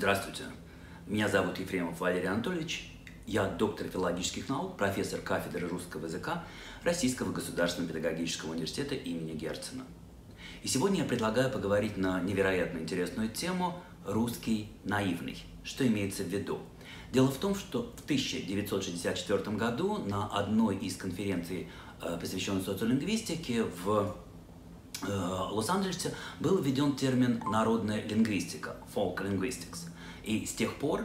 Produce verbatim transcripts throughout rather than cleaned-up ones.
Здравствуйте, меня зовут Ефремов Валерий Анатольевич, я доктор филологических наук, профессор кафедры русского языка Российского государственного педагогического университета имени Герцена. И сегодня я предлагаю поговорить на невероятно интересную тему «Русский наивный». Что имеется в виду? Дело в том, что в тысяча девятьсот шестьдесят четвёртом году на одной из конференций, посвященной социолингвистике, в Лос-Анджелесе был введен термин «народная лингвистика» – «folk linguistics». И с тех пор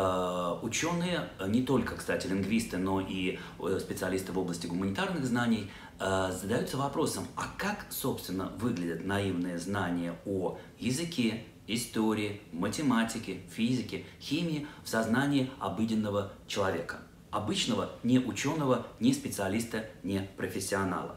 э, ученые, не только, кстати, лингвисты, но и специалисты в области гуманитарных знаний, э, задаются вопросом, а как, собственно, выглядят наивные знания о языке, истории, математике, физике, химии в сознании обыденного человека, обычного не ученого, не специалиста, не профессионала.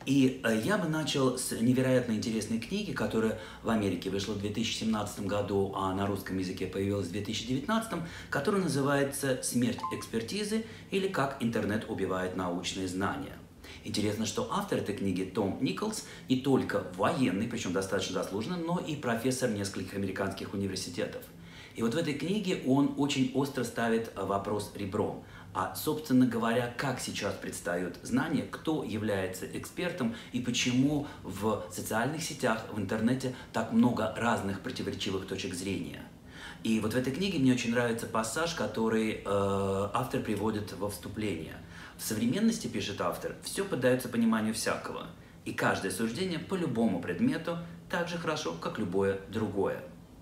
И я бы начал с невероятно интересной книги, которая в Америке вышла в две тысячи семнадцатом году, а на русском языке появилась в две тысячи девятнадцатом, которая называется «Смерть экспертизы» или «Как интернет убивает научные знания». Интересно, что автор этой книги Том Николс не только военный, причем достаточно заслуженный, но и профессор нескольких американских университетов. И вот в этой книге он очень остро ставит вопрос ребром. А, собственно говоря, как сейчас предстают знания, кто является экспертом и почему в социальных сетях, в интернете так много разных противоречивых точек зрения. И вот в этой книге мне очень нравится пассаж, который э, автор приводит во вступление. В современности, пишет автор, все поддается пониманию всякого, и каждое суждение по любому предмету так же хорошо, как любое другое.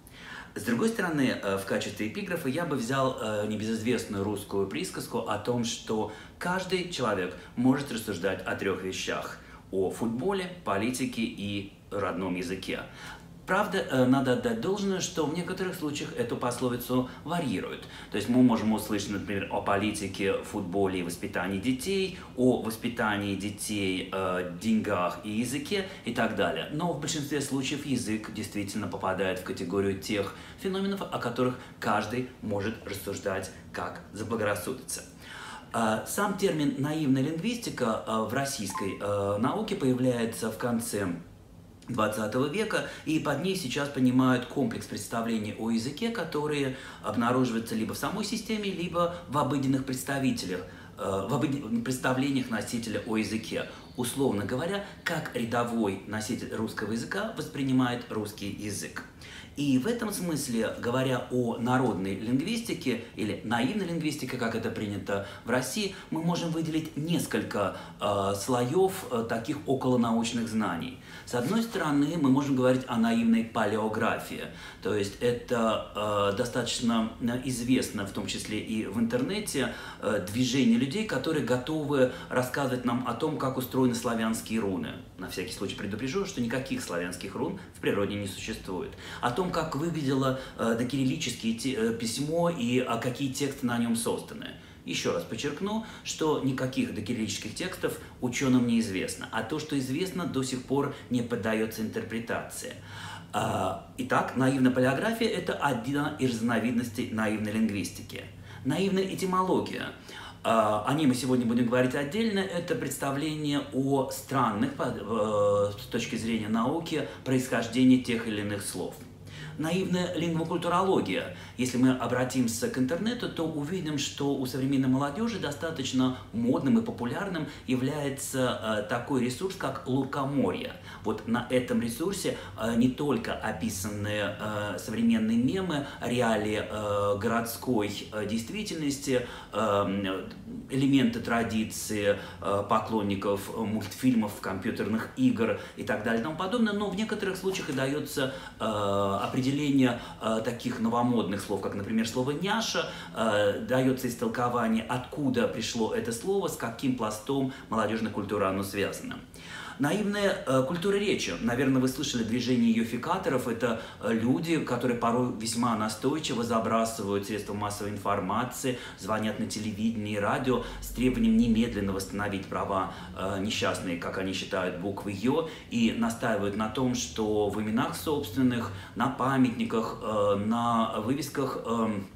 С другой стороны, в качестве эпиграфа я бы взял небезызвестную русскую присказку о том, что каждый человек может рассуждать о трех вещах – о футболе, политике и родном языке. Правда, надо отдать должное, что в некоторых случаях эту пословицу варьируют. То есть мы можем услышать, например, о политике, футболе и воспитании детей, о воспитании детей, э, деньгах и языке и так далее. Но в большинстве случаев язык действительно попадает в категорию тех феноменов, о которых каждый может рассуждать как заблагорассудится. Сам термин «наивная лингвистика» в российской науке появляется в конце двадцатого века, и под ней сейчас понимают комплекс представлений о языке, которые обнаруживаются либо в самой системе, либо в обыденных представителях, в обыденных представлениях носителя о языке. Условно говоря, как рядовой носитель русского языка воспринимает русский язык. И в этом смысле, говоря о народной лингвистике или наивной лингвистике, как это принято в России, мы можем выделить несколько э, слоев э, таких околонаучных знаний. С одной стороны, мы можем говорить о наивной палеографии, то есть это э, достаточно известно, в том числе и в интернете, э, движение людей, которые готовы рассказывать нам о том, как устроены славянские руны. На всякий случай предупрежу, что никаких славянских рун в природе не существует. О том, как выглядело э, докириллическое э, письмо и э, какие тексты на нем созданы. Еще раз подчеркну, что никаких докириллических текстов ученым не известно, а то, что известно, до сих пор не поддается интерпретации. Итак, наивная палеография – это одна из разновидностей наивной лингвистики. Наивная этимология. О ней мы сегодня будем говорить отдельно. Это представление о странных, с точки зрения науки, происхождении тех или иных слов. Наивная лингвокультурология. Если мы обратимся к интернету, то увидим, что у современной молодежи достаточно модным и популярным является э, такой ресурс, как лукоморье. Вот на этом ресурсе э, не только описаны э, современные мемы, реалии э, городской э, действительности, э, элементы традиции э, поклонников мультфильмов, компьютерных игр и так далее и тому подобное, но в некоторых случаях и дается э, определение Определение э, таких новомодных слов, как, например, слово «няша», э, дается истолкование, откуда пришло это слово, с каким пластом молодежной культуры оно связано. Наивная э, культура речи. Наверное, вы слышали движение йофикаторов. Это э, люди, которые порой весьма настойчиво забрасывают средства массовой информации, звонят на телевидение и радио с требованием немедленно восстановить права э, несчастные, как они считают, буквы «ё», и настаивают на том, что в именах собственных, на памятниках, э, на вывесках э,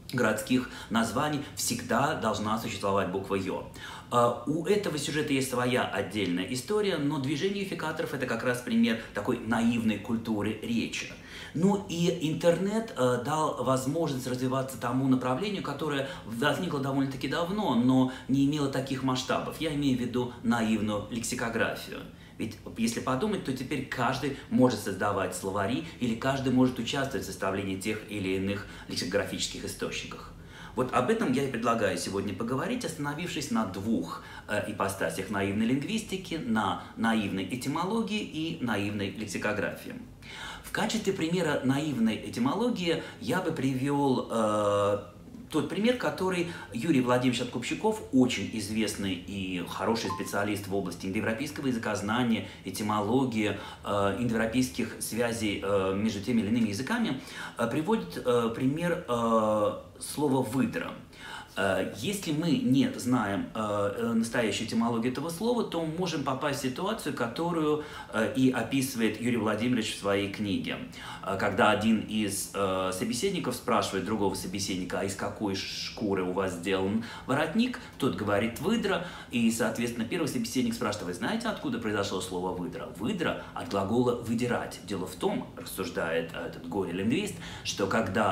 городских названий всегда должна существовать буква «ё». У этого сюжета есть своя отдельная история, но движение юфикаторов – это как раз пример такой наивной культуры речи. Ну и интернет э, дал возможность развиваться тому направлению, которое возникло довольно-таки давно, но не имело таких масштабов. Я имею в виду наивную лексикографию. Ведь если подумать, то теперь каждый может создавать словари или каждый может участвовать в составлении тех или иных лексикографических источников. Вот об этом я и предлагаю сегодня поговорить, остановившись на двух э, ипостасях наивной лингвистики, на наивной этимологии и наивной лексикографии. В качестве примера наивной этимологии я бы привел э, тот пример, который Юрий Владимирович Откупщиков, очень известный и хороший специалист в области индоевропейского языкознания, этимологии, э, индоевропейских связей э, между теми или иными языками, э, приводит э, пример э, слова «выдра». Если мы не знаем э, настоящую этимологию этого слова, то мы можем попасть в ситуацию, которую э, и описывает Юрий Владимирович в своей книге. Когда один из э, собеседников спрашивает другого собеседника, а из какой шкуры у вас сделан воротник, тот говорит «выдра», и, соответственно, первый собеседник спрашивает, вы знаете, откуда произошло слово «выдра»? «Выдра» от глагола «выдирать». Дело в том, рассуждает этот горе-лингвист, что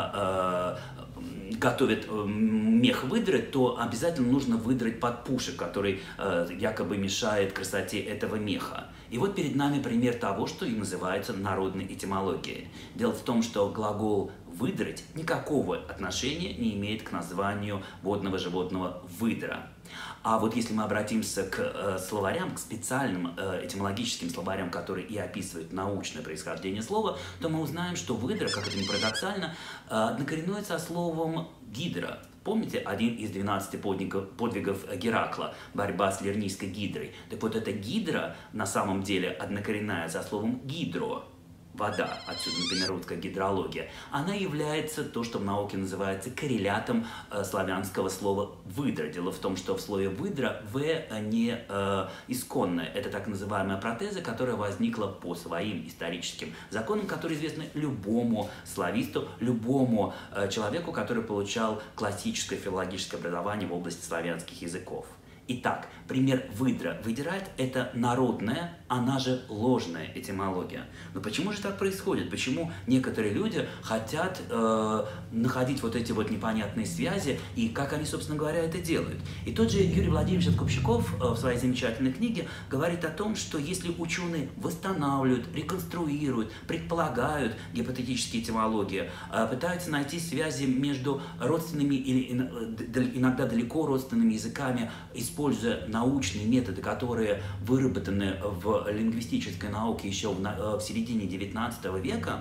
когда э, готовят мех выдрать, то обязательно нужно выдрать подпушек, который э, якобы мешает красоте этого меха. И вот перед нами пример того, что и называется народной этимологией. Дело в том, что глагол «выдрать» никакого отношения не имеет к названию водного животного «выдра». А вот если мы обратимся к э, словарям, к специальным э, этимологическим словарям, которые и описывают научное происхождение слова, то мы узнаем, что выдра, как это ни парадоксально, э, однокоренуется со словом гидра. Помните один из двенадцати подвигов, подвигов Геракла – борьба с лирнийской гидрой? Так вот, эта гидра на самом деле однокоренная со словом гидро. Вода, отсюда, например, русская гидрология, она является то, что в науке называется коррелятом э, славянского слова «выдра». Дело в том, что в слове «выдра» «в» не э, исконное. Это так называемая протеза, которая возникла по своим историческим законам, которые известны любому слависту, любому э, человеку, который получал классическое филологическое образование в области славянских языков. Итак, пример «выдра» «выдирает» – это народная, она же ложная этимология. Но почему же так происходит? Почему некоторые люди хотят э, находить вот эти вот непонятные связи, и как они, собственно говоря, это делают? И тот же Юрий Владимирович Откупщиков э, в своей замечательной книге говорит о том, что если ученые восстанавливают, реконструируют, предполагают гипотетические этимологии, э, пытаются найти связи между родственными или иногда далеко родственными языками, используя научные методы, которые выработаны в лингвистической науке еще в, в середине девятнадцатого века,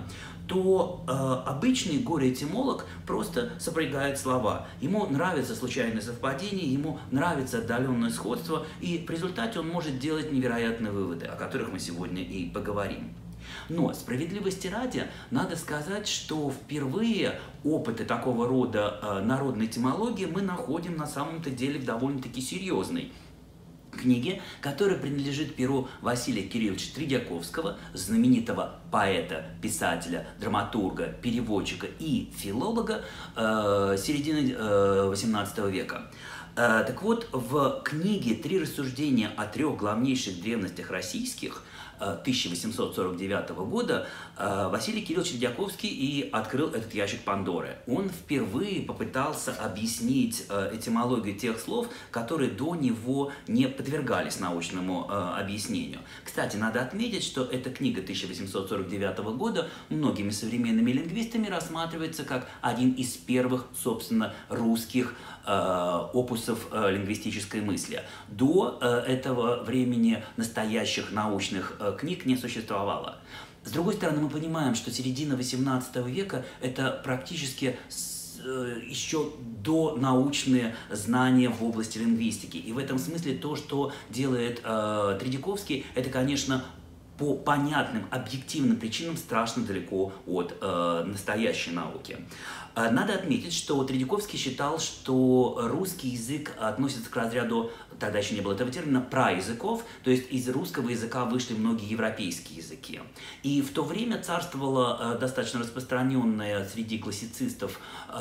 то э, обычный горе-этимолог просто сопрягает слова. Ему нравится случайное совпадение, ему нравится отдаленное сходство, и в результате он может делать невероятные выводы, о которых мы сегодня и поговорим. Но, справедливости ради, надо сказать, что впервые опыты такого рода э, народной этимологии мы находим на самом-то деле в довольно-таки серьезной книге, которая принадлежит перу Василия Кирилловича Тредьяковского, знаменитого поэта, писателя, драматурга, переводчика и филолога э, середины э, восемнадцатого века. Э, так вот, в книге «Три рассуждения о трех главнейших древностях российских» тысяча восемьсот сорок девятого года Василий Кириллович Тредьяковский и открыл этот ящик Пандоры. Он впервые попытался объяснить этимологию тех слов, которые до него не подвергались научному объяснению. Кстати, надо отметить, что эта книга тысяча восемьсот сорок девятого года многими современными лингвистами рассматривается как один из первых, собственно, русских опусов лингвистической мысли. До этого времени настоящих научных книг не существовало. С другой стороны, мы понимаем, что середина восемнадцатого века – это практически еще до научные знания в области лингвистики. И в этом смысле то, что делает э, Тредьяковский, это, конечно, по понятным, объективным причинам страшно далеко от э, настоящей науки. Надо отметить, что Тредяковский считал, что русский язык относится к разряду, тогда еще не было этого термина, праязыков, то есть из русского языка вышли многие европейские языки. И в то время царствовала достаточно распространенная среди классицистов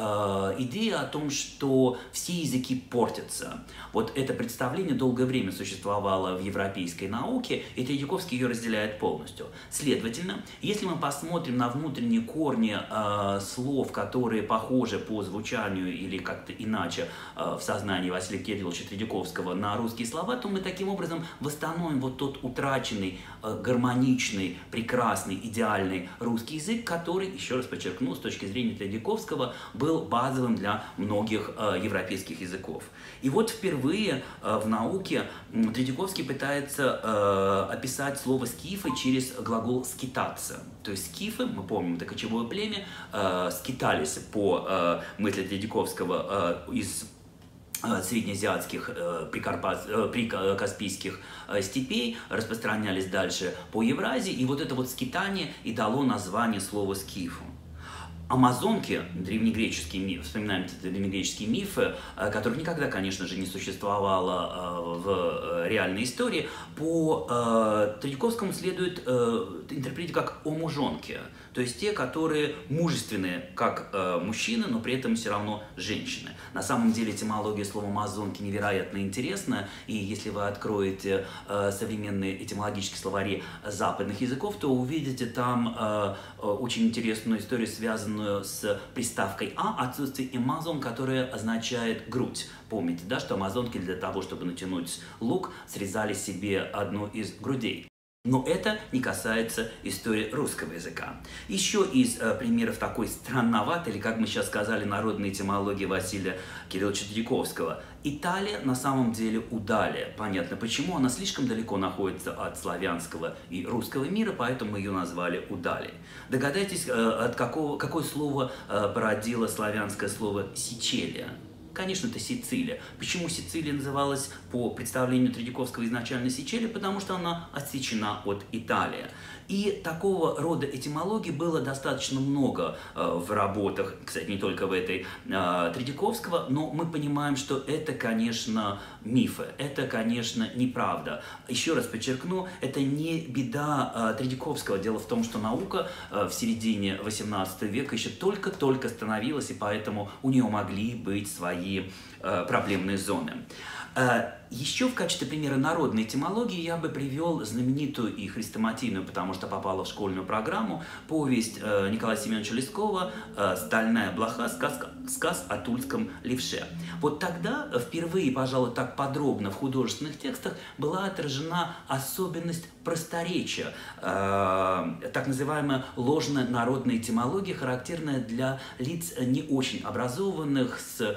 идея о том, что все языки портятся. Вот это представление долгое время существовало в европейской науке, и Тредяковский ее разделяет полностью. Следовательно, если мы посмотрим на внутренние корни слов, которые похожи по звучанию или как-то иначе э, в сознании Василия Кирилловича Тредяковского на русские слова, то мы таким образом восстановим вот тот утраченный, э, гармоничный, прекрасный, идеальный русский язык, который, еще раз подчеркну, с точки зрения Тредяковского, был базовым для многих э, европейских языков. И вот впервые э, в науке э, Тредяковский пытается э, описать слово «скифы» через глагол «скитаться». То есть скифы, мы помним, это кочевое племя, э, скитались по э, мысли Тредяковского э, из э, среднеазиатских, э, прикарпат, э, прикаспийских э, степей, распространялись дальше по Евразии, и вот это вот скитание и дало название слову «скифу». Амазонки, древнегреческие мифы, вспоминаем древнегреческие мифы, которых никогда, конечно же, не существовало в реальной истории, по Тредяковскому следует интерпретировать как омужонки, то есть те, которые мужественные, как мужчины, но при этом все равно женщины. На самом деле этимология слова «амазонки» невероятно интересна, и если вы откроете современные этимологические словари западных языков, то увидите там очень интересную историю, связанную с приставкой «а», отсутствие «амазон», которое означает «грудь». Помните, да, что амазонки для того, чтобы натянуть лук, срезали себе одну из грудей. Но это не касается истории русского языка. Еще из э, примеров такой странноватой, или, как мы сейчас сказали, народной этимологии Василия Кирилловича Тредяковского. Италия на самом деле удалия. Понятно почему, она слишком далеко находится от славянского и русского мира, поэтому ее назвали удалией. Догадайтесь, э, от какого, какое слово э, породило славянское слово «сичелия». Конечно, это Сицилия. Почему Сицилия называлась по представлению Тредяковского изначально Сичилия? Потому что она отсечена от Италии. И такого рода этимологии было достаточно много э, в работах, кстати, не только в этой э, Тредяковского, но мы понимаем, что это, конечно, мифы, это, конечно, неправда. Еще раз подчеркну, это не беда э, Тредяковского. Дело в том, что наука э, в середине восемнадцатого века еще только-только становилась, и поэтому у нее могли быть свои э, проблемные зоны. Еще в качестве примера народной этимологии я бы привел знаменитую и хрестоматийную, потому что попала в школьную программу, повесть Николая Семеновича Лескова «Стальная блоха. Сказ, сказ о тульском левше». Вот тогда впервые, пожалуй, так подробно в художественных текстах была отражена особенность просторечия, так называемая ложная народная этимология, характерная для лиц не очень образованных, с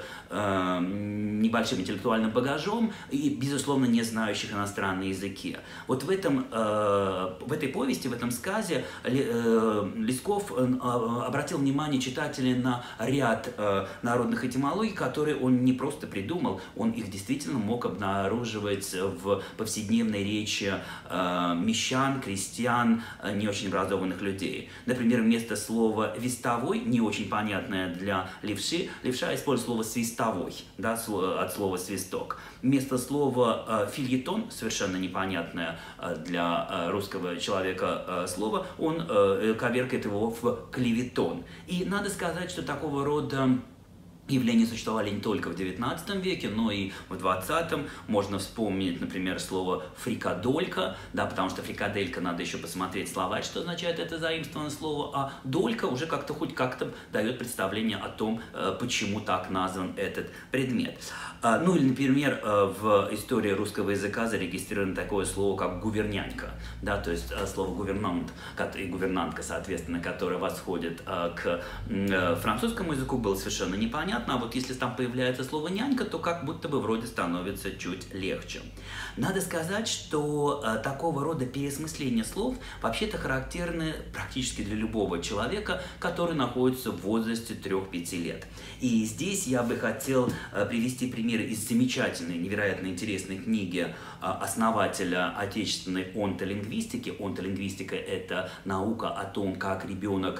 небольшим интеллектуальным багажом и, безусловно, не знающих иностранные языки. Вот в, этом, э, в этой повести, в этом сказе э, Лесков э, обратил внимание читателей на ряд э, народных этимологий, которые он не просто придумал, он их действительно мог обнаруживать в повседневной речи э, мещан, крестьян, э, не очень образованных людей. Например, вместо слова «вестовой», не очень понятное для левши, левша использует слово «свистовой», да, от слова «свисток». Вместо слова э, «фильетон», совершенно непонятное э, для э, русского человека э, слово, он э, коверкает его в «клеветон». И надо сказать, что такого рода явления существовали не только в девятнадцатом веке, но и в двадцатом. Можно вспомнить, например, слово «фрикадолька», да, потому что «фрикаделька» надо еще посмотреть словарь, что означает это заимствованное слово, а «долька» уже как-то хоть как-то дает представление о том, почему так назван этот предмет. Ну или, например, в истории русского языка зарегистрировано такое слово, как «гувернянька», да, то есть слово «гувернант» и «гувернантка», соответственно, которое восходит к французскому языку, было совершенно непонятно. понятно, а вот если там появляется слово «нянька», то как будто бы вроде становится чуть легче. Надо сказать, что э, такого рода переосмысление слов вообще-то характерны практически для любого человека, который находится в возрасте трёх-пяти лет. И здесь я бы хотел э, привести примеры из замечательной, невероятно интересной книги э, основателя отечественной онтолингвистики. Онтолингвистика – это наука о том, как ребенок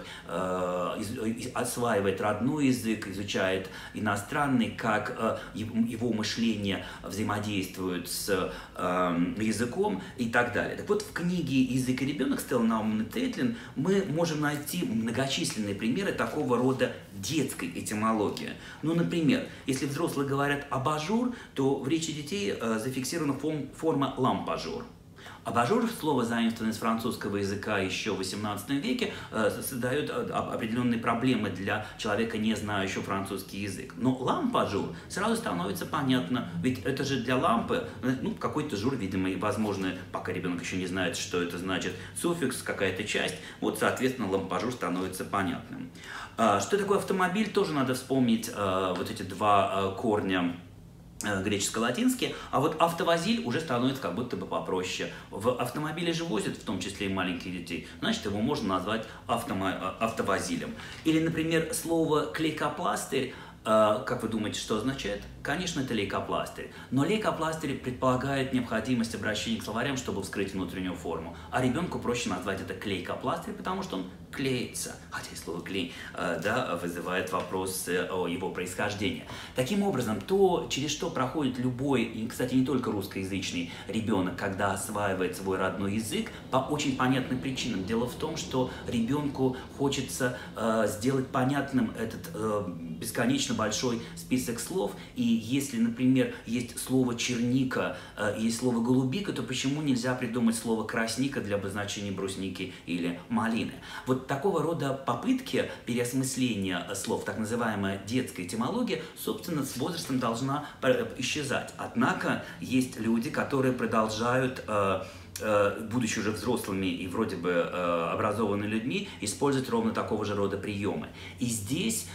э, из, осваивает родной язык, изучает иностранный, как э, его мышление взаимодействует с э, языком и так далее. Так вот, в книге «Язык и ребенок» Стеллы Наумовны Трейтлин мы можем найти многочисленные примеры такого рода детской этимологии. Ну, например, если взрослые говорят «абажур», то в речи детей э, зафиксирована фон, форма «лампажур». Абажур, слово, заимствованное из французского языка еще в восемнадцатом веке, создает определенные проблемы для человека, не знающего французский язык. Но лампажур сразу становится понятно, ведь это же для лампы, ну, какой-то жур, видимо, и, возможно, пока ребенок еще не знает, что это значит, суффикс, какая-то часть, вот, соответственно, лампажур становится понятным. Что такое автомобиль, тоже надо вспомнить вот эти два корня греческо-латинский, а вот автовозиль уже становится как будто бы попроще. В автомобиле же возят, в том числе и маленьких детей, значит, его можно назвать автомо- автовозилем. Или, например, слово «клейкопластырь», как вы думаете, что означает? Конечно, это лейкопластырь. Но лейкопластырь предполагает необходимость обращения к словарям, чтобы вскрыть внутреннюю форму. А ребенку проще назвать это клейкопластырь, потому что он клеится. Хотя и слово «клей» да, вызывает вопросы о его происхождении. Таким образом, то, через что проходит любой, и, кстати, не только русскоязычный ребенок, когда осваивает свой родной язык, по очень понятным причинам. Дело в том, что ребенку хочется э, сделать понятным этот э, бесконечно большой список слов, и если, например, есть слово «черника», э, есть слово «голубика», то почему нельзя придумать слово «красника» для обозначения брусники или малины? Вот такого рода попытки переосмысления слов, так называемая детская этимология, собственно, с возрастом должна исчезать. Однако есть люди, которые продолжают, э, будучи уже взрослыми и вроде бы э, образованными людьми, использовать ровно такого же рода приемы. И здесь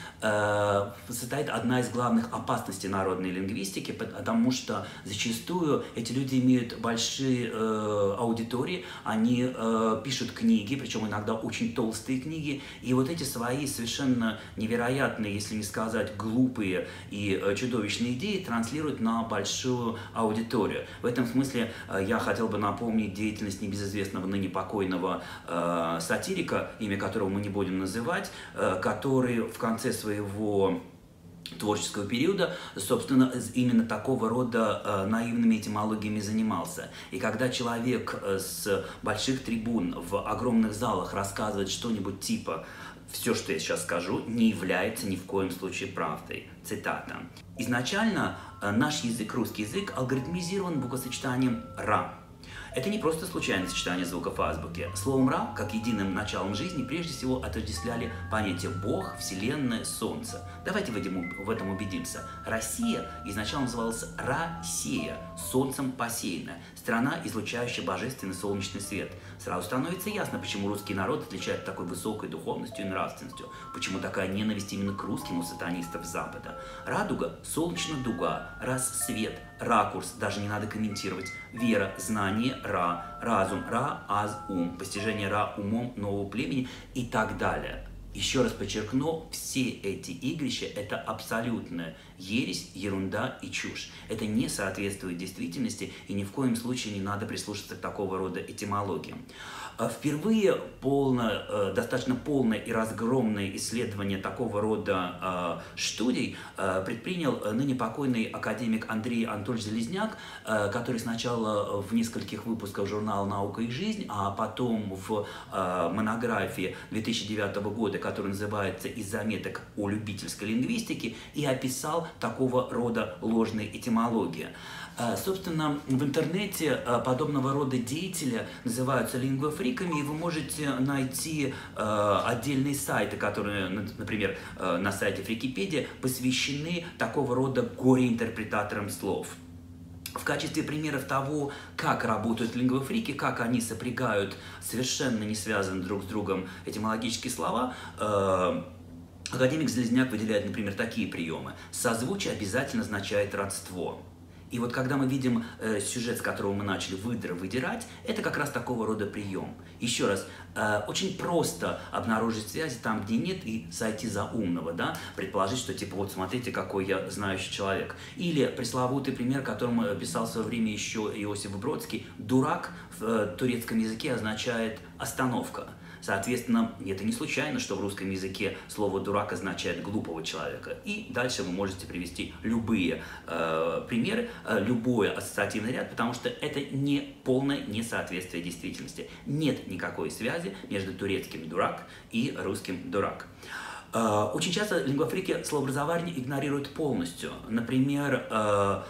э, состоит одна из главных опасностей народной лингвистики, потому что зачастую эти люди имеют большие э, аудитории, они э, пишут книги, причем иногда очень толстые книги, и вот эти свои совершенно невероятные, если не сказать глупые и э, чудовищные идеи транслируют на большую аудиторию. В этом смысле э, я хотел бы напомнить деятельность небезызвестного ныне покойного э, сатирика, имя которого мы не будем называть, э, который в конце своего творческого периода, собственно, именно такого рода э, наивными этимологиями занимался. И когда человек э, с больших трибун в огромных залах рассказывает что-нибудь типа «все, что я сейчас скажу, не является ни в коем случае правдой». Цитата. «Изначально э, наш язык, русский язык, алгоритмизирован буквосочетанием «ра». Это не просто случайное сочетание звуков азбуки. Словом «ра», как единым началом жизни, прежде всего отождествляли понятие «бог», «вселенная», «солнце». Давайте в этом, в этом убедимся. Россия изначально называлась Россия, солнцем посеянная, страна, излучающая божественный солнечный свет. Сразу становится ясно, почему русский народ отличает такой высокой духовностью и нравственностью, почему такая ненависть именно к русским у сатанистов Запада. Радуга – солнечная дуга, рассвет, ракурс, даже не надо комментировать, вера, знание, ра, разум, ра, аз, ум, постижение ра умом нового племени и так далее. Еще раз подчеркну, все эти игрища – это абсолютная ересь, ерунда и чушь. Это не соответствует действительности, и ни в коем случае не надо прислушаться к такого рода этимологиям. Впервые полно, достаточно полное и разгромное исследование такого рода студий предпринял ныне покойный академик Андрей Анатольевич Залезняк, который сначала в нескольких выпусках журнала «Наука и жизнь», а потом в монографии две тысячи девятого года, которая называется «Из заметок о любительской лингвистике», и описал такого рода ложные этимологии. Собственно, в интернете подобного рода деятели называются лингвофриками, и вы можете найти отдельные сайты, которые, например, на сайте Фрикипедия, посвящены такого рода горе-интерпретаторам слов. В качестве примеров того, как работают лингвофрики, как они сопрягают совершенно не связанные друг с другом этимологические слова, Академик Залезняк выделяет, например, такие приемы. Созвучие обязательно означает родство. И вот когда мы видим э, сюжет, с которого мы начали выдра, выдирать, это как раз такого рода прием. Еще раз, э, очень просто обнаружить связи там, где нет, и сойти за умного, да, предположить, что типа вот смотрите, какой я знающий человек. Или пресловутый пример, которым писал в свое время еще Иосиф Бродский, дурак в э, турецком языке означает остановка. Соответственно, это не случайно, что в русском языке слово «дурак» означает «глупого человека». И дальше вы можете привести любые э, примеры, э, любой ассоциативный ряд, потому что это не полное несоответствие действительности. Нет никакой связи между турецким «дурак» и русским «дурак». Э, очень часто лингвофрики словообразование игнорируют полностью. Например, э,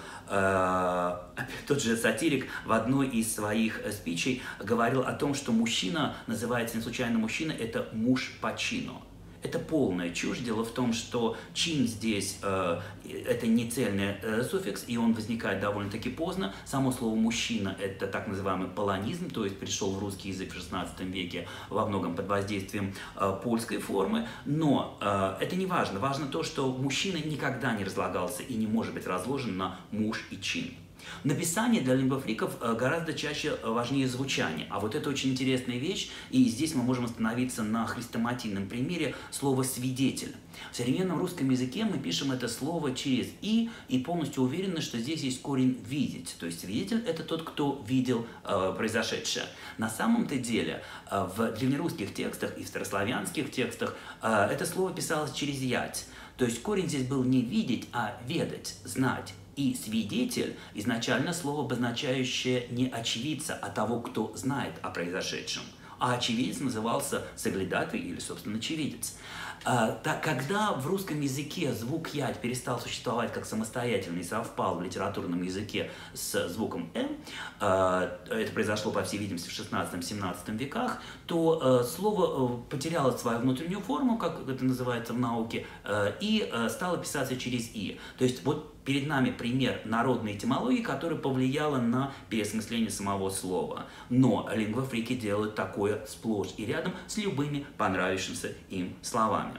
тот же сатирик в одной из своих спичей говорил о том, что мужчина, называется не случайно мужчина, это муж по чину. Это полная чушь. Дело в том, что чин здесь э, это не цельный э, суффикс, и он возникает довольно-таки поздно. Само слово «мужчина» — это так называемый полонизм, то есть пришел в русский язык в шестнадцатом веке во многом под воздействием э, польской формы. Но э, это не важно. Важно то, что мужчина никогда не разлагался и не может быть разложен на муж и чин. Написание для лингвофриков гораздо чаще важнее звучания, а вот это очень интересная вещь, и здесь мы можем остановиться на хрестоматийном примере слова «свидетель». В современном русском языке мы пишем это слово через «и» и полностью уверены, что здесь есть корень «видеть», то есть свидетель – это тот, кто видел э, произошедшее. На самом-то деле э, в древнерусских текстах и в старославянских текстах э, это слово писалось через «ять», то есть корень здесь был не «видеть», а «ведать», «знать». И свидетель – изначально слово, обозначающее не очевидца, а того, кто знает о произошедшем. А очевидец назывался соглядатый или, собственно, очевидец. А, так, когда в русском языке звук «ять» перестал существовать как самостоятельный и совпал в литературном языке с звуком «м», а, это произошло, по всей видимости, в шестнадцатом-семнадцатом веках, то а, слово а, потеряло свою внутреннюю форму, как это называется в науке, а, и а, стало писаться через «и». То есть вот перед нами пример народной этимологии, которая повлияла на переосмысление самого слова. Но лингвофрики делают такое сплошь и рядом с любыми понравившимися им словами.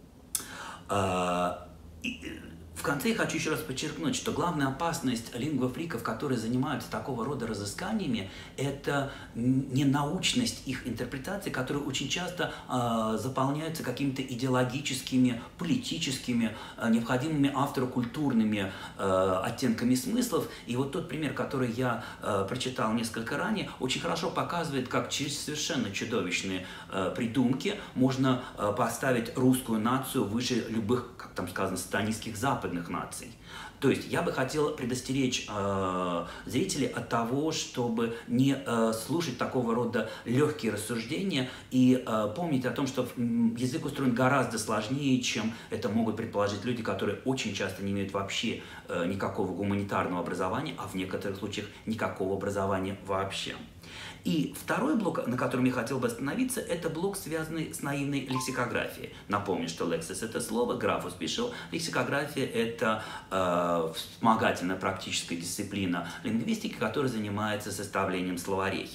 В конце я хочу еще раз подчеркнуть, что главная опасность лингвофриков, которые занимаются такого рода разысканиями, это не научность их интерпретации, которые очень часто э, заполняются какими-то идеологическими, политическими, э, необходимыми автору культурными э, оттенками смыслов. И вот тот пример, который я э, прочитал несколько ранее, очень хорошо показывает, как через совершенно чудовищные э, придумки можно э, поставить русскую нацию выше любых, как там сказано, сатанистских западных наций. То есть я бы хотел предостеречь э, зрителей от того, чтобы не э, слушать такого рода легкие рассуждения и э, помнить о том, что язык устроен гораздо сложнее, чем это могут предположить люди, которые очень часто не имеют вообще э, никакого гуманитарного образования, а в некоторых случаях никакого образования вообще. И второй блок, на котором я хотел бы остановиться, это блок, связанный с наивной лексикографией. Напомню, что лексис – это слово, графус пишел, лексикография – это э, вспомогательная практическая дисциплина лингвистики, которая занимается составлением словарей.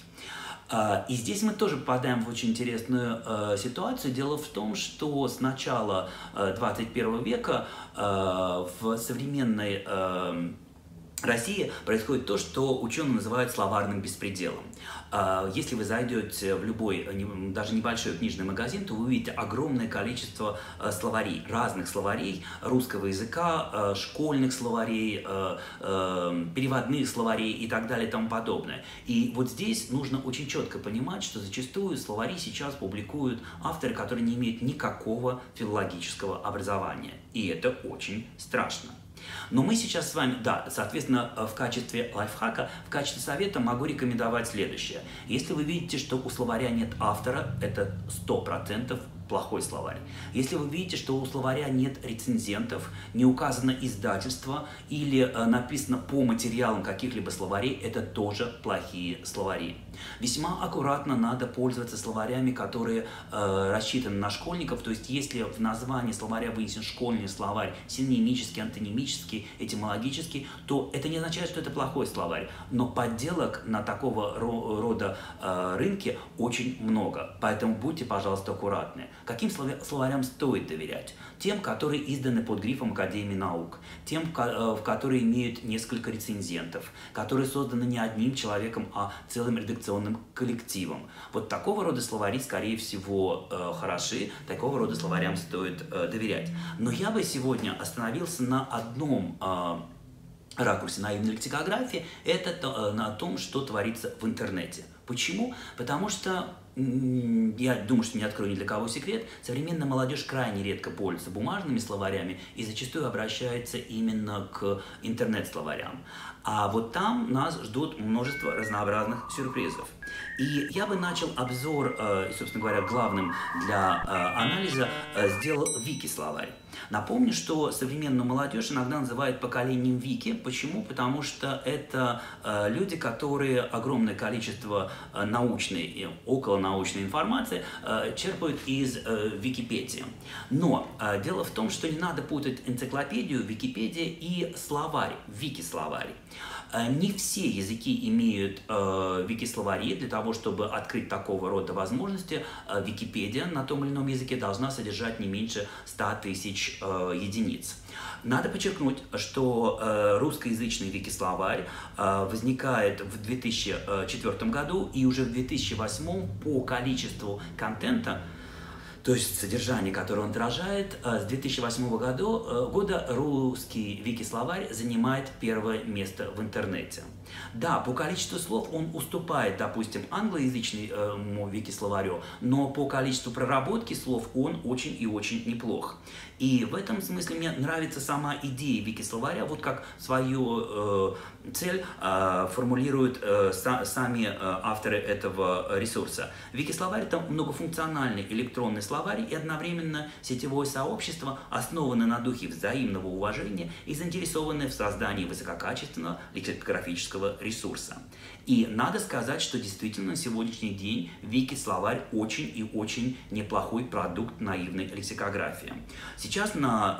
И здесь мы тоже попадаем в очень интересную э, ситуацию. Дело в том, что с начала э, двадцать первого века э, в современной э, России происходит то, что ученые называют словарным беспределом. Если вы зайдете в любой, даже небольшой книжный магазин, то вы увидите огромное количество словарей, разных словарей русского языка, школьных словарей, переводных словарей и так далее и тому подобное. И вот здесь нужно очень четко понимать, что зачастую словари сейчас публикуют авторы, которые не имеют никакого филологического образования. И это очень страшно. Но мы сейчас с вами, да, соответственно, в качестве лайфхака, в качестве совета могу рекомендовать следующее. Если вы видите, что у словаря нет автора, это сто процентов плохой словарь. Если вы видите, что у словаря нет рецензентов, не указано издательство или э, написано по материалам каких-либо словарей, это тоже плохие словари. Весьма аккуратно надо пользоваться словарями, которые э, рассчитаны на школьников, то есть если в названии словаря вынесен школьный словарь, синонимический, антонимический, этимологический, то это не означает, что это плохой словарь, но подделок на такого рода э, рынке очень много, поэтому будьте, пожалуйста, аккуратны. Каким словарям стоит доверять? Тем, которые изданы под грифом Академии наук, тем, в которые имеют несколько рецензентов, которые созданы не одним человеком, а целым редакционным коллективом. Вот такого рода словари, скорее всего, хороши, такого рода словарям стоит доверять. Но я бы сегодня остановился на одном ракурсе наивной лексикографии, это на том, что творится в интернете. Почему? Потому что, я думаю, что не открою ни для кого секрет, современная молодежь крайне редко пользуется бумажными словарями и зачастую обращается именно к интернет-словарям. А вот там нас ждут множество разнообразных сюрпризов. И я бы начал обзор, собственно говоря, главным для анализа сделал Вики-словарь. Напомню, что современную молодежь иногда называют поколением Вики. Почему? Потому что это люди, которые огромное количество научной и околонаучной информации черпают из Википедии. Но дело в том, что не надо путать энциклопедию, Википедия и словарь, Вики-словарь. Не все языки имеют э, вики-словари. Для того, чтобы открыть такого рода возможности, э, Википедия на том или ином языке должна содержать не меньше ста тысяч э, единиц. Надо подчеркнуть, что э, русскоязычный вики-словарь э, возникает в две тысячи четвёртом году, и уже в две тысячи восьмом по количеству контента, то есть содержание, которое он отражает, с две тысячи восьмого года, года русский вики-словарь занимает первое место в интернете. Да, по количеству слов он уступает, допустим, англоязычному вики-словарю, но по количеству проработки слов он очень и очень неплох. И в этом смысле мне нравится сама идея вики-словаря, вот как свою э, цель э, формулируют э, са, сами э, авторы этого ресурса. Вики-словарь – это многофункциональный электронный словарь и одновременно сетевое сообщество, основанное на духе взаимного уважения и заинтересованное в создании высококачественного лексикографического ресурса. И надо сказать, что действительно на сегодняшний день Вики-словарь очень и очень неплохой продукт наивной лексикографии. Сейчас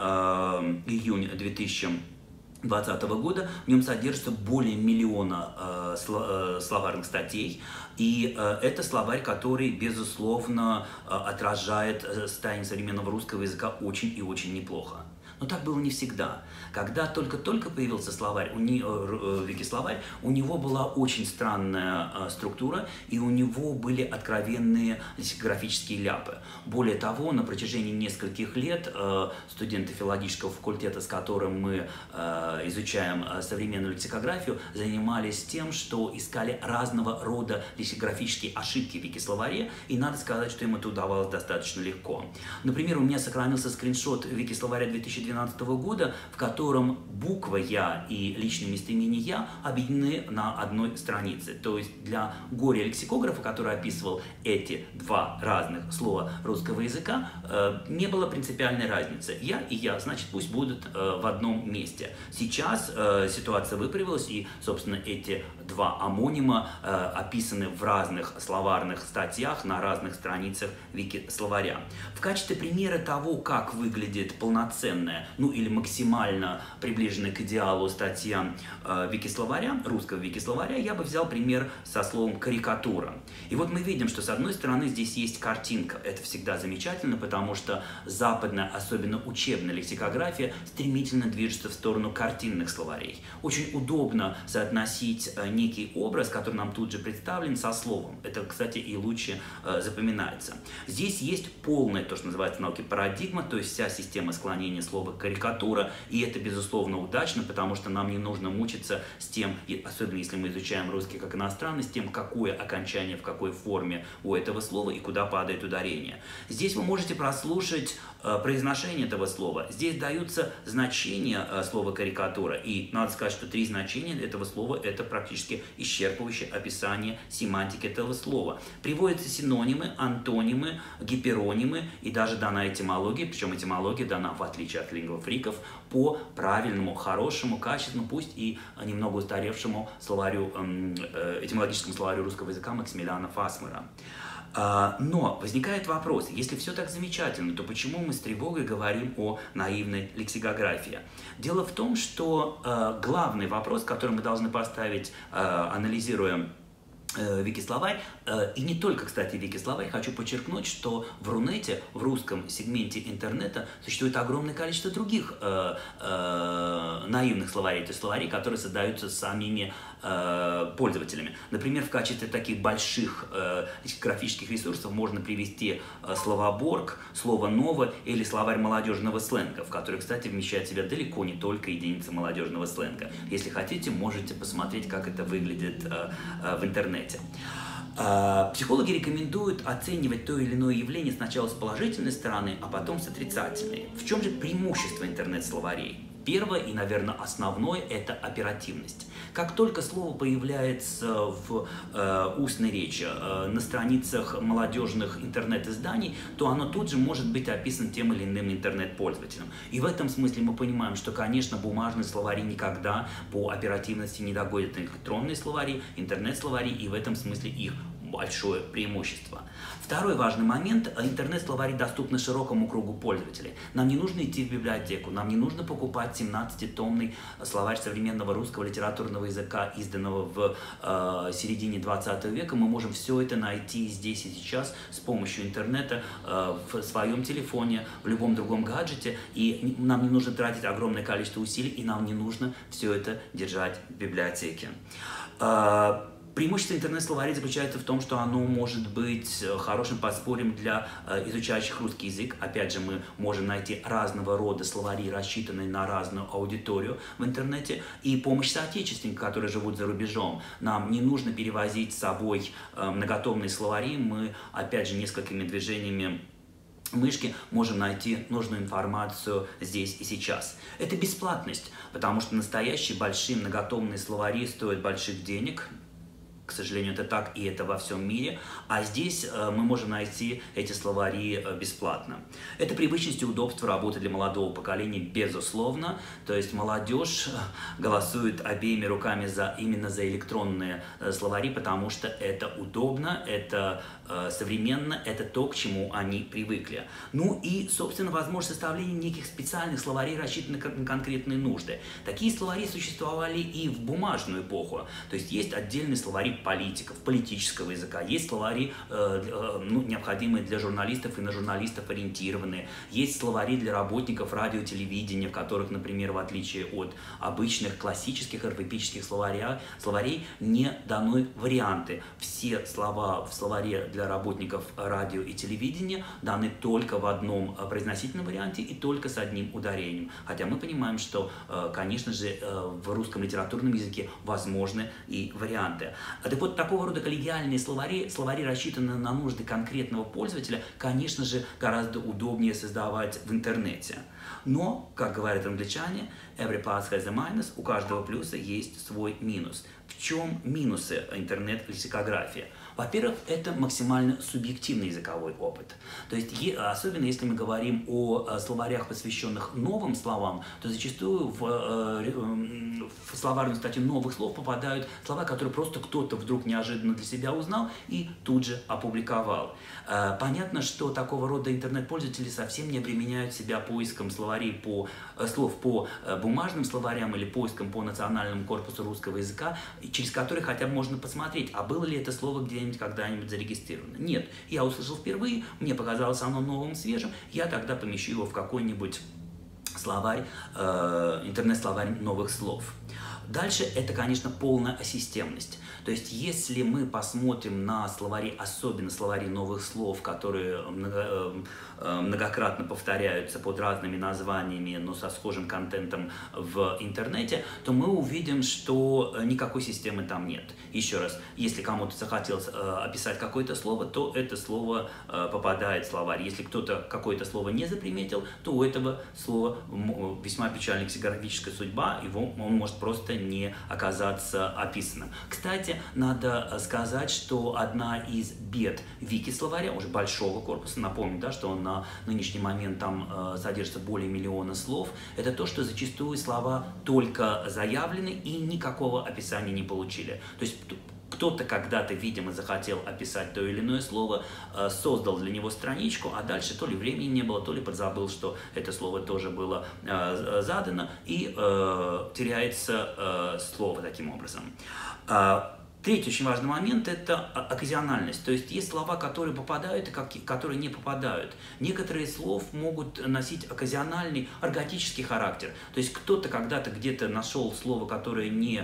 на э, июнь две тысячи двадцатого года в нем содержится более миллиона э, сло, э, словарных статей, и э, это словарь, который, безусловно, э, отражает состояние современного русского языка очень и очень неплохо. Но так было не всегда. Когда только-только появился словарь, у не, э, Вики-словарь, у него была очень странная э, структура, и у него были откровенные лексикографические ляпы. Более того, на протяжении нескольких лет э, студенты филологического факультета, с которым мы э, изучаем э, современную лексикографию, занимались тем, что искали разного рода лексикографические ошибки в Вики-словаре, и надо сказать, что им это удавалось достаточно легко. Например, у меня сохранился скриншот Вики-словаря две тысячи двенадцатого года, в котором буква «Я» и личное местоимение «Я» объединены на одной странице. То есть для горя-лексикографа, который описывал эти два разных слова русского языка, э, не было принципиальной разницы. «Я» и «Я», значит, пусть будут э, в одном месте. Сейчас э, ситуация выправилась, и, собственно, эти два амонима э, описаны в разных словарных статьях на разных страницах Вики-словаря. В качестве примера того, как выглядит полноценная, ну или максимально приближенная к идеалу статья э, Вики-словаря, русского Вики-словаря, я бы взял пример со словом «карикатура». И вот мы видим, что с одной стороны здесь есть картинка. Это всегда замечательно, потому что западная, особенно учебная лексикография, стремительно движется в сторону картинных словарей. Очень удобно соотносить э, некий образ, который нам тут же представлен, со словом. Это, кстати, и лучше э, запоминается. Здесь есть полная, то, что называется в науке, парадигма, то есть вся система склонения слова «карикатура», и это, безусловно, удачно, потому что нам не нужно мучиться с тем, особенно если мы изучаем русский как иностранный, с тем, какое окончание, в какой форме у этого слова и куда падает ударение. Здесь вы можете прослушать э, произношение этого слова. Здесь даются значения э, слова «карикатура», и надо сказать, что три значения этого слова – это практически исчерпывающее описание семантики этого слова. Приводятся синонимы, антонимы, гиперонимы, и даже дана этимология, причем этимология дана, в отличие от лингвофриков, по правильному, хорошему, качественному, пусть и немного устаревшему словарю, э, этимологическому словарю русского языка Максимилиана Фасмера. Но возникает вопрос, если все так замечательно, то почему мы с тревогой говорим о наивной лексикографии? Дело в том, что э, главный вопрос, который мы должны поставить, э, анализируя Викисловарь. И не только, кстати, Викисловарь. Хочу подчеркнуть, что в Рунете, в русском сегменте интернета, существует огромное количество других э, э, наивных словарей, то есть словарей, которые создаются самими э, пользователями. Например, в качестве таких больших э, графических ресурсов можно привести э, словоборг, слово «ново» или словарь молодежного сленга, в который, кстати, вмещает в себя далеко не только единицы молодежного сленга. Если хотите, можете посмотреть, как это выглядит э, э, в интернете. Психологи рекомендуют оценивать то или иное явление сначала с положительной стороны, а потом с отрицательной. В чем же преимущество интернет-словарей? Первое и, наверное, основное – это оперативность. Как только слово появляется в э, устной речи, э, на страницах молодежных интернет-изданий, то оно тут же может быть описано тем или иным интернет-пользователем. И в этом смысле мы понимаем, что, конечно, бумажные словари никогда по оперативности не догонят электронные словари, интернет-словари, и в этом смысле их большое преимущество. Второй важный момент – интернет-словари доступны широкому кругу пользователей. Нам не нужно идти в библиотеку, нам не нужно покупать семнадцатитомный словарь современного русского литературного языка, изданного в э, середине двадцатого века. Мы можем все это найти здесь и сейчас с помощью интернета э, в своем телефоне, в любом другом гаджете, и нам не нужно тратить огромное количество усилий, и нам не нужно все это держать в библиотеке. Э, Преимущество интернет-словарей заключается в том, что оно может быть хорошим подспорьем для изучающих русский язык. Опять же, мы можем найти разного рода словари, рассчитанные на разную аудиторию в интернете. И помощь соотечественникам, которые живут за рубежом. Нам не нужно перевозить с собой многотомные словари. Мы, опять же, несколькими движениями мышки можем найти нужную информацию здесь и сейчас. Это бесплатность, потому что настоящие большие многотомные словари стоят больших денег. К сожалению, это так, и это во всем мире. А здесь э, мы можем найти эти словари э, бесплатно. Это привычность и удобство работы для молодого поколения, безусловно. То есть молодежь голосует обеими руками за, именно за электронные э, словари, потому что это удобно, это э, современно, это то, к чему они привыкли. Ну и, собственно, возможность составления неких специальных словарей, рассчитанных на конкретные нужды. Такие словари существовали и в бумажную эпоху. То есть есть отдельные словари политиков, политического языка, есть словари, э, э, ну, необходимые для журналистов и на журналистов ориентированные, есть словари для работников радио, телевидения, в которых, например, в отличие от обычных классических орфоэпических словаря, словарей, не даны варианты. Все слова в словаре для работников радио и телевидения даны только в одном произносительном варианте и только с одним ударением. Хотя мы понимаем, что, э, конечно же, э, в русском литературном языке возможны и варианты. Так вот, такого рода коллегиальные словари, словари, рассчитанные на нужды конкретного пользователя, конечно же, гораздо удобнее создавать в интернете. Но, как говорят англичане, every plus has a minus, у каждого плюса есть свой минус. В чем минусы интернет-лексикографии? Во-первых, это максимально субъективный языковой опыт. То есть, особенно если мы говорим о словарях, посвященных новым словам, то зачастую в, в словарную статью новых слов попадают слова, которые просто кто-то вдруг неожиданно для себя узнал и тут же опубликовал. Понятно, что такого рода интернет-пользователи совсем не обременяют себя поиском словарей по, слов по бумажным словарям или поиском по национальному корпусу русского языка, через который хотя бы можно посмотреть, а было ли это слово где-нибудь когда-нибудь зарегистрировано. Нет, я услышал впервые, мне показалось оно новым, свежим, я тогда помещу его в какой-нибудь словарь, э, интернет-словарь новых слов. Дальше это, конечно, полная системность. То есть, если мы посмотрим на словари, особенно словари новых слов, которые много, э, многократно повторяются под разными названиями, но со схожим контентом в интернете, то мы увидим, что никакой системы там нет. Еще раз, если кому-то захотелось э, описать какое-то слово, то это слово э, попадает в словарь. Если кто-то какое-то слово не заприметил, то у этого слова весьма печальная лексикографическая судьба, его, он может просто не оказаться описанным. Кстати, надо сказать, что одна из бед Вики-словаря, уже большого корпуса, напомню, да, что он на нынешний момент там э, содержится более миллиона слов, это то, что зачастую слова только заявлены и никакого описания не получили. То есть кто-то когда-то, видимо, захотел описать то или иное слово, создал для него страничку, а дальше то ли времени не было, то ли подзабыл, что это слово тоже было задано, и теряется слово таким образом. Третий очень важный момент – это оказиональность. То есть есть слова, которые попадают и которые не попадают. Некоторые слов могут носить оказиональный, арготический характер. То есть кто-то когда-то где-то нашел слово, которое не…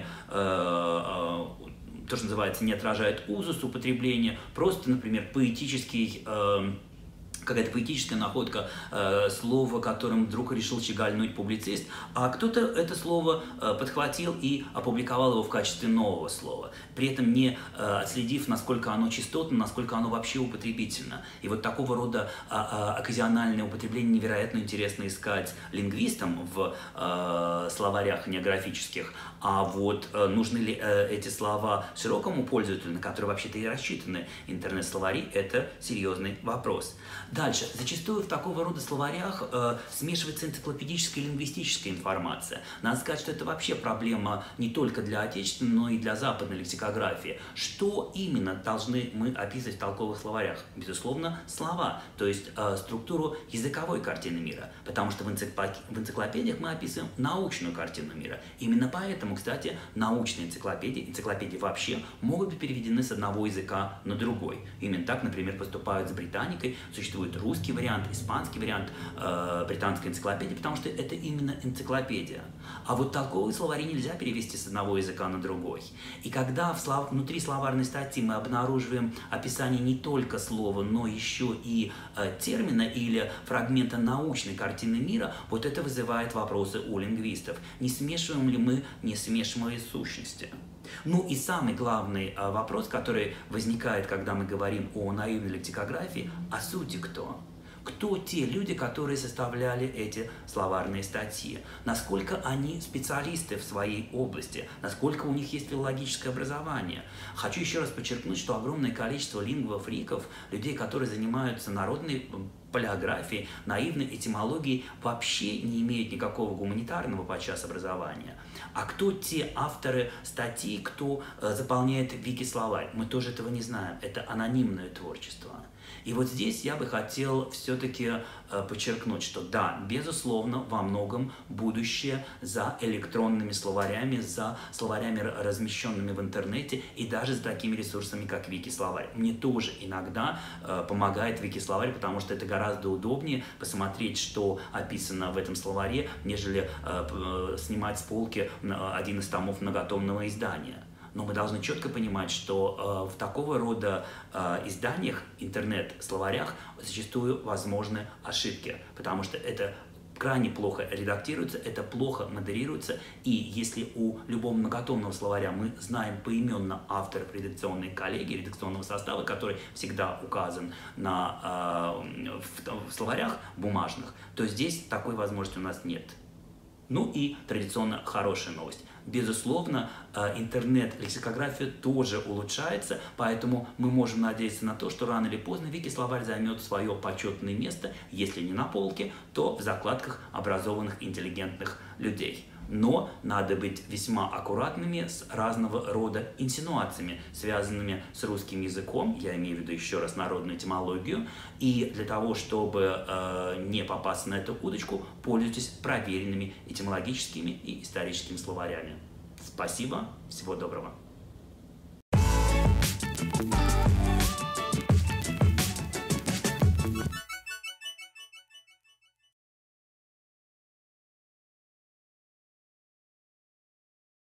Э, то, что называется, не отражает узус употребления, просто, например, поэтический… Э, какая-то поэтическая находка, э, слово, которым вдруг решил щегольнуть публицист, а кто-то это слово э, подхватил и опубликовал его в качестве нового слова, при этом не э, отследив, насколько оно частотно, насколько оно вообще употребительно. И вот такого рода э, э, оказиональное употребление невероятно интересно искать лингвистам в э, словарях неографических, а вот э, нужны ли э, эти слова широкому пользователю, на который вообще-то и рассчитаны интернет-словари, это серьезный вопрос. Дальше. Зачастую в такого рода словарях э, смешивается энциклопедическая и лингвистическая информация. Надо сказать, что это вообще проблема не только для отечественной, но и для западной лексикографии. Что именно должны мы описывать в толковых словарях? Безусловно, слова, то есть э, структуру языковой картины мира. Потому что в, энциклопедиях, в энциклопедиях мы описываем научную картину мира. Именно поэтому, кстати, научные энциклопедии, энциклопедии вообще могут быть переведены с одного языка на другой. Именно так, например, поступают с британикой. Существует русский вариант, испанский вариант э, британской энциклопедии, потому что это именно энциклопедия. А вот толковые словари нельзя перевести с одного языка на другой. И когда в слов... внутри словарной статьи мы обнаруживаем описание не только слова, но еще и э, термина или фрагмента научной картины мира, вот это вызывает вопросы у лингвистов. Не смешиваем ли мы несмешимые сущности? Ну и самый главный а, вопрос, который возникает, когда мы говорим о наивной лексикографии, а сути кто? Кто те люди, которые составляли эти словарные статьи? Насколько они специалисты в своей области? Насколько у них есть филологическое образование? Хочу еще раз подчеркнуть, что огромное количество лингвофриков, людей, которые занимаются народной палеографией, наивной этимологией, вообще не имеют никакого гуманитарного подчас образования. А кто те авторы статей, кто э, заполняет вики-словарь? Мы тоже этого не знаем. Это анонимное творчество. И вот здесь я бы хотел все-таки э, подчеркнуть, что да, безусловно, во многом будущее за электронными словарями, за словарями, размещенными в интернете, и даже за такими ресурсами, как Вики-словарь. Мне тоже иногда э, помогает Вики-словарь, потому что это гораздо удобнее посмотреть, что описано в этом словаре, нежели э, э, снимать с полки один из томов многотомного издания. Но мы должны четко понимать, что э, в такого рода э, изданиях, интернет-словарях зачастую возможны ошибки, потому что это крайне плохо редактируется, это плохо модерируется, и если у любого многотомного словаря мы знаем поименно автора редакционной коллегии, редакционного состава, который всегда указан на, э, в, в словарях бумажных, то здесь такой возможности у нас нет. Ну и традиционно хорошая новость. Безусловно, интернет-лексикография тоже улучшается, поэтому мы можем надеяться на то, что рано или поздно Вики-словарь займет свое почетное место, если не на полке, то в закладках образованных интеллигентных людей. Но надо быть весьма аккуратными с разного рода инсинуациями, связанными с русским языком, я имею в виду еще раз народную этимологию, и для того, чтобы э, не попасть на эту удочку, пользуйтесь проверенными этимологическими и историческими словарями. Спасибо, всего доброго.